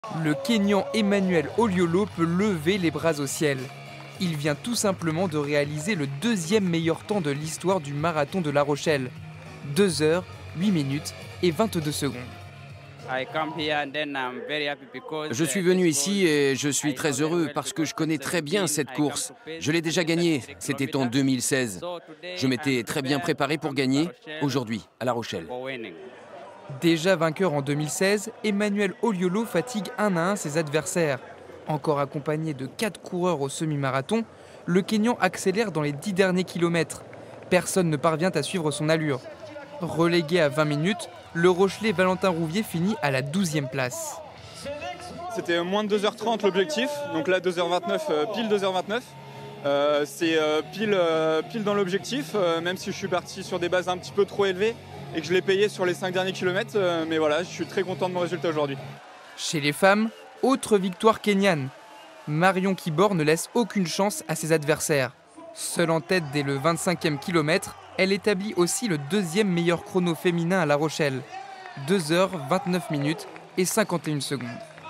Le Kényan Emmanuel Olyolo peut lever les bras au ciel. Il vient tout simplement de réaliser le deuxième meilleur temps de l'histoire du marathon de La Rochelle. 2 heures, 8 minutes et 22 secondes. Je suis venu ici et je suis très heureux parce que je connais très bien cette course. Je l'ai déjà gagnée, c'était en 2016. Je m'étais très bien préparé pour gagner aujourd'hui à La Rochelle. Déjà vainqueur en 2016, Emmanuel Olyolo fatigue 1 à 1 ses adversaires. Encore accompagné de 4 coureurs au semi-marathon, le Kényan accélère dans les 10 derniers kilomètres. Personne ne parvient à suivre son allure. Relégué à 20 minutes, le Rochelais Valentin Rouvier finit à la 12e place. C'était moins de 2h30 l'objectif, donc là 2h29, pile 2h29. C'est pile dans l'objectif, même si je suis parti sur des bases un petit peu trop élevées et que je l'ai payé sur les 5 derniers kilomètres. Mais voilà, je suis très content de mon résultat aujourd'hui. Chez les femmes, autre victoire kenyane. Marion Kibor ne laisse aucune chance à ses adversaires. Seule en tête dès le 25e kilomètre, elle établit aussi le deuxième meilleur chrono féminin à La Rochelle. 2 heures, 29 minutes et 51 secondes.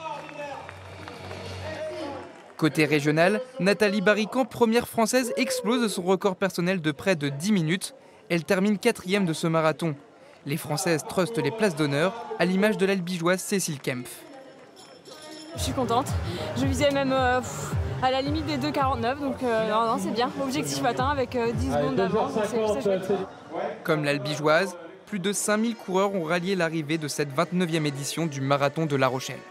Côté régional, Nathalie Barrican, première française, explose son record personnel de près de 10 minutes. Elle termine 4e de ce marathon. Les Françaises trustent les places d'honneur, à l'image de l'Albigeoise Cécile Kempf. Je suis contente. Je visais même à la limite des 2,49, donc non, c'est bien. Objectif atteint avec 10 secondes d'avance, c'est chouette. Comme l'Albigeoise, plus de 5000 coureurs ont rallié l'arrivée de cette 29e édition du marathon de La Rochelle.